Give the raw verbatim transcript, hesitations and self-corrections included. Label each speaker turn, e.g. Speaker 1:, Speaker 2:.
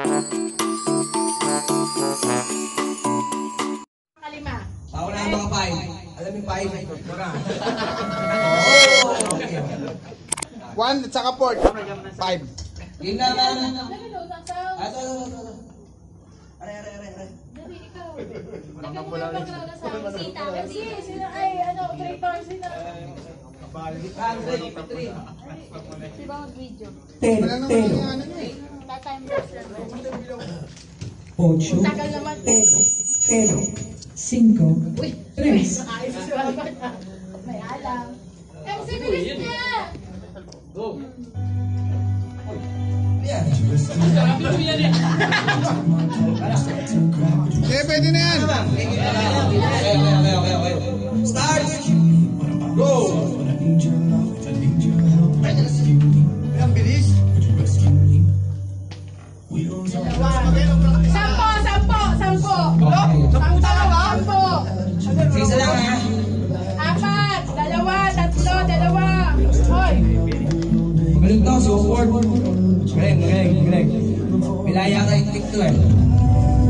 Speaker 1: Kalima.
Speaker 2: Ako na ang mga five. Alam yung five? Ito na.
Speaker 3: One at saka four. Five.
Speaker 2: Game na na.
Speaker 1: Dali daw, sasaw.
Speaker 2: Ato, ato, ato, ato. Aray, aray, aray, aray.
Speaker 1: Dali, ikaw. Ikaw mo yung background na sa sita. Kasi sila ay, ano, traitor sila.
Speaker 2: Ah, three, three.
Speaker 1: Di ba mag-video?
Speaker 4: Pero,
Speaker 3: Wala naman
Speaker 4: pero,
Speaker 3: yung ano niya eh.
Speaker 1: Ta-time lapse lang.
Speaker 4: ocho,
Speaker 1: Tagal naman.
Speaker 4: pero, pero, cinco,
Speaker 1: Uy,
Speaker 4: tres.
Speaker 1: ayos si Robert. May alam. M C, bilis niya!
Speaker 2: Yeah.
Speaker 3: Sige, pwede na yan.
Speaker 2: Okay, okay, okay, okay, okay. Start! Go! Ang bilis!
Speaker 1: Sampo, sampo, sampo! Sampo, sampo!
Speaker 2: Isa lang ha.
Speaker 1: Apat, dalawa, tatlo, dalawa. Hoy!
Speaker 2: Magaling to, si Award. Galing, galing, galing. Pilaya ka yung click to eh.